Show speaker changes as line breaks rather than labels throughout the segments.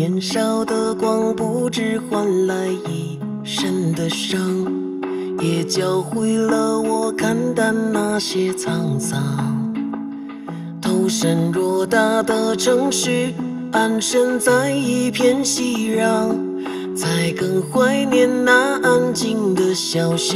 年少的光，不知换来一身的伤，也教会了我看淡那些沧桑。投身偌大的城市，安身在一片熙攘，才更怀念那安静的小巷。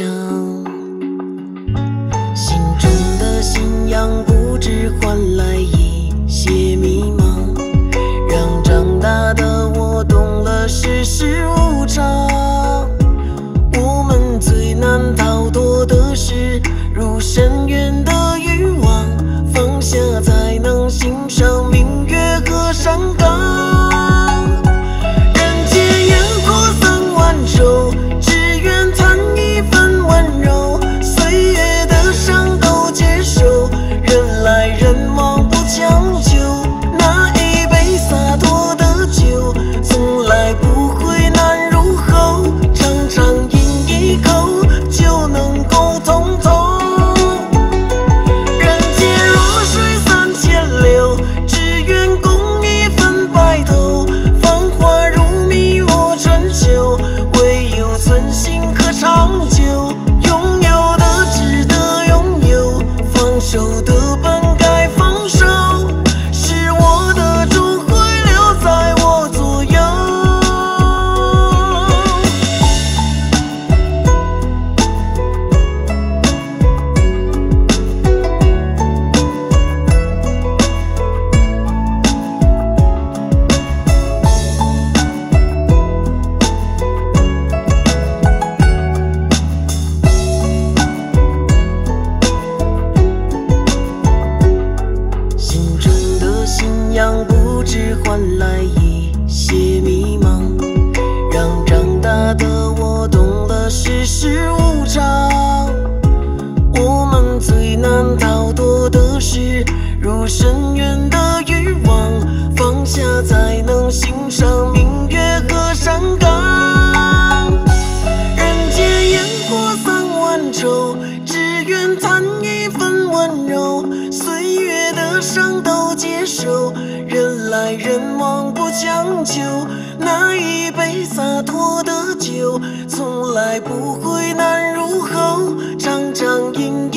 心中的信仰，不知换来一些迷茫，让长大的我懂了世事无常。我们最难逃脱的是入深渊的欲望，放下才能欣赏明月和山岗。人间烟火3万轴，只愿谈一份温柔，岁月的伤都接受，人来人往不强求，那一杯洒脱的酒，从来不会难入喉，常常饮一口就能够通透。人间弱水3000流，只愿共一份白头，繁华如蜜若春秋，唯有存心可长久。拥有的值得拥有，放手的本该放手，是我的终会留在我左右。心中的信仰，不知换来一些迷茫，让长大的我懂了世事无常。我们最难逃脱的是入深渊的欲望，放下才能欣赏明月和山岗。人间烟火3万轴，只愿谈一份温柔，岁月的伤都接受，人来人往不强求，那一杯洒脱的酒，从来不会难入喉，常常饮